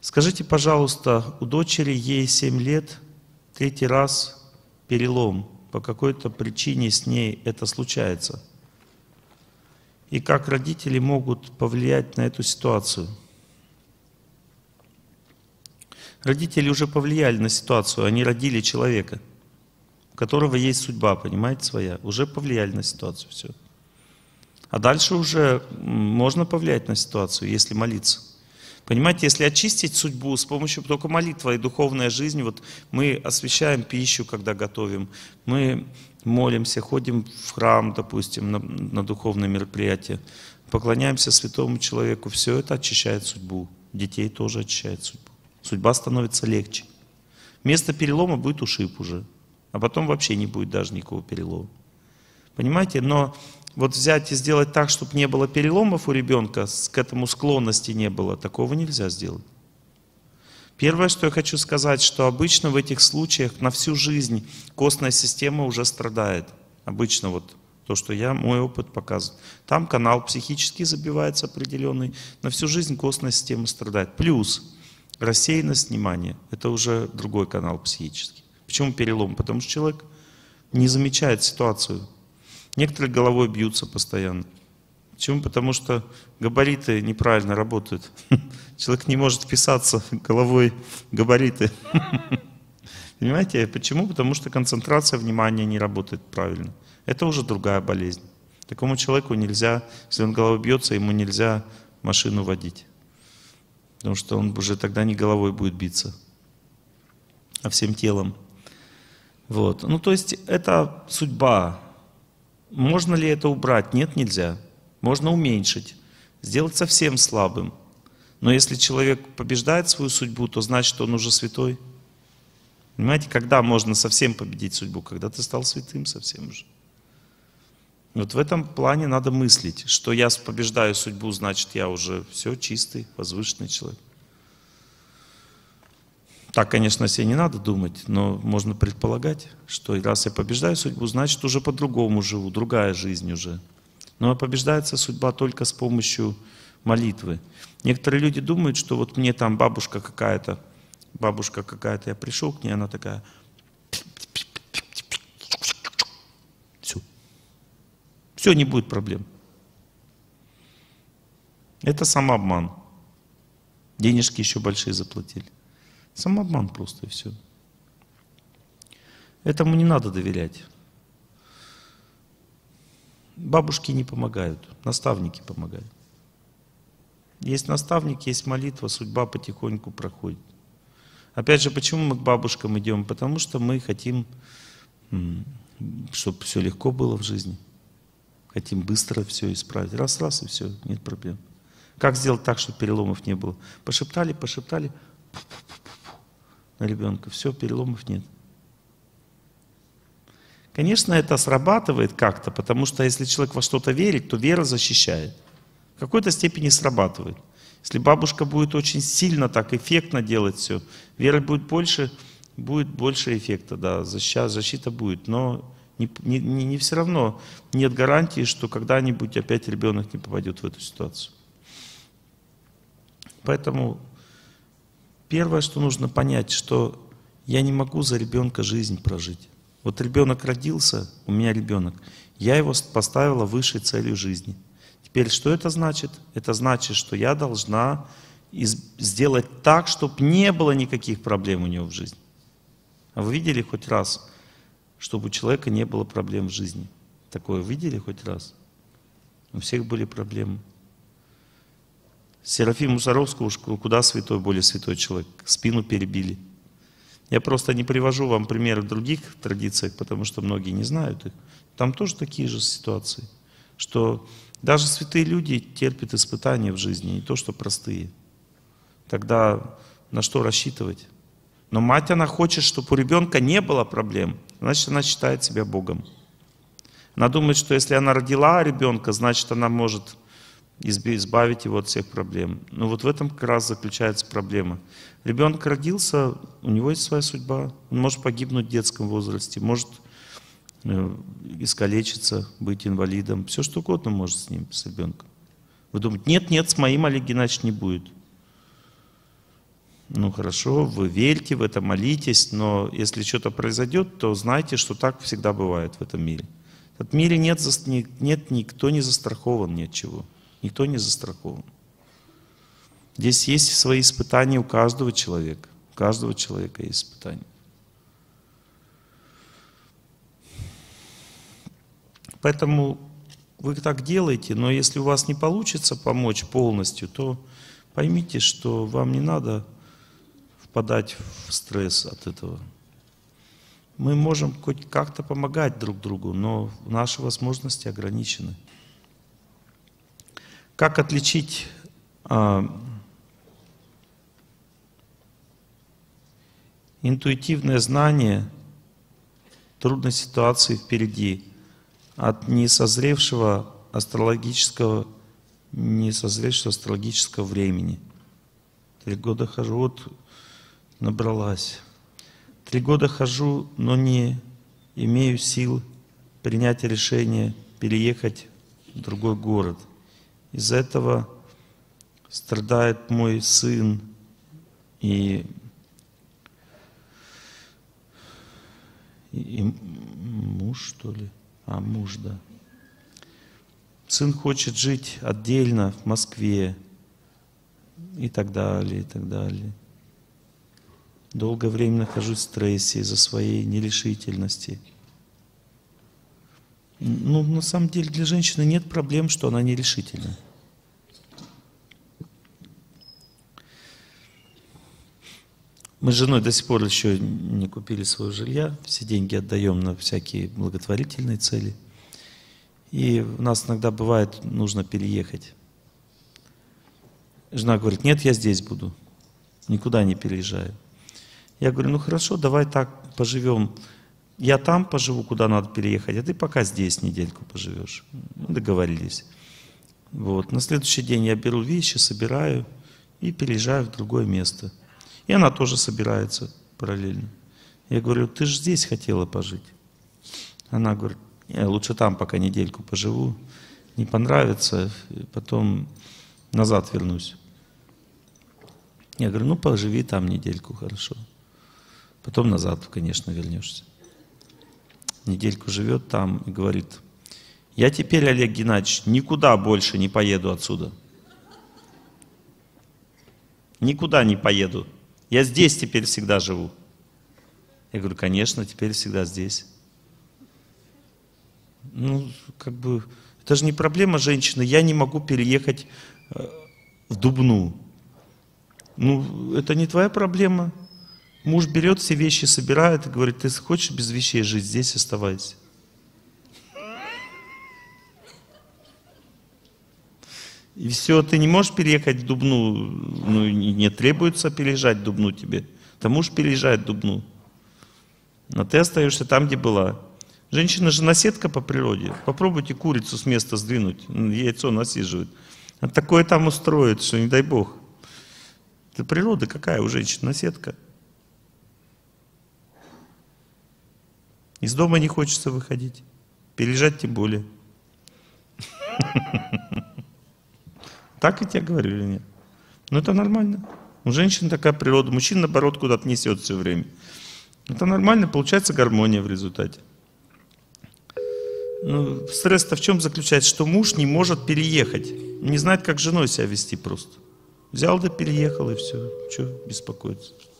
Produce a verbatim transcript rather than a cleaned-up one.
Скажите, пожалуйста, у дочери, ей семь лет, третий раз перелом. По какой-то причине с ней это случается. И как родители могут повлиять на эту ситуацию? Родители уже повлияли на ситуацию, они родили человека, у которого есть судьба, понимаете, своя. Уже повлияли на ситуацию, все. А дальше уже можно повлиять на ситуацию, если молиться. Понимаете, если очистить судьбу с помощью только молитвы и духовной жизни, вот мы освящаем пищу, когда готовим, мы молимся, ходим в храм, допустим, на, на духовные мероприятия, поклоняемся святому человеку, все это очищает судьбу. Детей тоже очищает судьбу. Судьба становится легче. Вместо перелома будет ушиб уже, а потом вообще не будет даже никакого перелома. Понимаете, но вот взять и сделать так, чтобы не было переломов у ребенка, к этому склонности не было, такого нельзя сделать. Первое, что я хочу сказать, что обычно в этих случаях на всю жизнь костная система уже страдает. Обычно вот то, что я, мой опыт показывает. Там канал психически забивается определенный, на всю жизнь костная система страдает. Плюс рассеянность внимания, это уже другой канал психический. Почему перелом? Потому что человек не замечает ситуацию. Некоторые головой бьются постоянно. Почему? Потому что габариты неправильно работают. Человек не может вписаться головой в габариты. Понимаете? Почему? Потому что концентрация внимания не работает правильно. Это уже другая болезнь. Такому человеку нельзя, если он головой бьется, ему нельзя машину водить. Потому что он уже тогда не головой будет биться, а всем телом. Вот. Ну, то есть это судьба. Можно ли это убрать? Нет, нельзя. Можно уменьшить, сделать совсем слабым. Но если человек побеждает свою судьбу, то значит, он уже святой. Понимаете, когда можно совсем победить судьбу? Когда ты стал святым совсем уже. Вот в этом плане надо мыслить, что я побеждаю судьбу, значит, я уже все чистый, возвышенный человек. Так, конечно, себе не надо думать, но можно предполагать, что раз я побеждаю судьбу, значит, уже по-другому живу, другая жизнь уже. Но побеждается судьба только с помощью молитвы. Некоторые люди думают, что вот мне там бабушка какая-то, бабушка какая-то, я пришел к ней, она такая, все, все, не будет проблем. Это самообман. Денежки еще большие заплатили. Самообман просто и все. Этому не надо доверять. Бабушки не помогают, наставники помогают. Есть наставник, есть молитва, судьба потихоньку проходит. Опять же, почему мы к бабушкам идем? Потому что мы хотим, чтобы все легко было в жизни. Хотим быстро все исправить. Раз-раз и все, нет проблем. Как сделать так, чтобы переломов не было? Пошептали, пошептали на ребенка. Все, переломов нет. Конечно, это срабатывает как-то, потому что если человек во что-то верит, то вера защищает. В какой-то степени срабатывает. Если бабушка будет очень сильно так эффектно делать все, вера будет больше, будет больше эффекта, да, защита, защита будет. Но не, не, не, не все равно нет гарантии, что когда-нибудь опять ребенок не попадет в эту ситуацию. Поэтому первое, что нужно понять, что я не могу за ребенка жизнь прожить. Вот ребенок родился, у меня ребенок, я его поставила высшей целью жизни. Теперь что это значит? Это значит, что я должна сделать так, чтобы не было никаких проблем у него в жизни. А вы видели хоть раз, чтобы у человека не было проблем в жизни? Такое видели хоть раз? У всех были проблемы. Серафиму Саровскому, куда святой, более святой человек, спину перебили. Я просто не привожу вам примеры в других традициях, потому что многие не знают их. Там тоже такие же ситуации, что даже святые люди терпят испытания в жизни, не то что простые. Тогда на что рассчитывать? Но мать, она хочет, чтобы у ребенка не было проблем, значит, она считает себя Богом. Она думает, что если она родила ребенка, значит, она может избавить его от всех проблем. Но вот в этом как раз заключается проблема. Ребенок родился, у него есть своя судьба. Он может погибнуть в детском возрасте, может искалечиться, быть инвалидом. Все что угодно может с ним, с ребенком. Вы думаете, нет, нет, с моим Олег Геннадьевич не будет. Ну хорошо, вы верьте в это, молитесь, но если что-то произойдет, то знайте, что так всегда бывает в этом мире. В этом мире нет, нет никто не застрахован ни от чего. Никто не застрахован. Здесь есть свои испытания у каждого человека. У каждого человека есть испытания. Поэтому вы так делаете, но если у вас не получится помочь полностью, то поймите, что вам не надо впадать в стресс от этого. Мы можем хоть как-то помогать друг другу, но наши возможности ограничены. Как отличить а, интуитивное знание трудной ситуации впереди от несозревшего астрологического, несозревшего астрологического времени? Три года хожу, вот набралась. Три года хожу, но не имею сил принять решение переехать в другой город. Из-за этого страдает мой сын и, и, и муж, что ли? А, муж, да. Сын хочет жить отдельно в Москве и так далее, и так далее. Долгое время нахожусь в стрессе из-за своей нерешительности. Ну, на самом деле, для женщины нет проблем, что она нерешительна. Мы с женой до сих пор еще не купили свое жилье, все деньги отдаем на всякие благотворительные цели. И у нас иногда бывает, нужно переехать. Жена говорит: нет, я здесь буду, никуда не переезжаю. Я говорю: ну хорошо, давай так поживем. Я там поживу, куда надо переехать, а ты пока здесь недельку поживешь. Ну, договорились. Вот. На следующий день я беру вещи, собираю и переезжаю в другое место. И она тоже собирается параллельно. Я говорю: ты же здесь хотела пожить. Она говорит: я лучше там пока недельку поживу, не понравится, потом назад вернусь. Я говорю: ну поживи там недельку, хорошо. Потом назад, конечно, вернешься. Недельку живет там и говорит: я теперь, Олег Геннадьевич, никуда больше не поеду отсюда. Никуда не поеду. Я здесь теперь всегда живу. Я говорю: конечно, теперь всегда здесь. Ну, как бы, это же не проблема женщины. Я не могу переехать в Дубну. Ну, это не твоя проблема. Муж берет все вещи, собирает и говорит: ты хочешь без вещей жить, здесь оставайся. И все, ты не можешь переехать в Дубну, ну, не требуется переезжать в Дубну тебе. Ты муж переезжает в Дубну. Но ты остаешься там, где была. Женщина же наседка по природе. Попробуйте курицу с места сдвинуть, яйцо насиживает. А такое там устроит, что не дай бог. Это природа какая у женщин, наседка. Из дома не хочется выходить. Переезжать тем более. Так я тебе говорю или нет? Ну это нормально. У женщин такая природа. Мужчин, наоборот, куда-то несет все время. Это нормально, получается гармония в результате. Ну, стресс-то в чем заключается? Что муж не может переехать. Не знает, как с женой себя вести просто. Взял да переехал и все. Чего беспокоиться?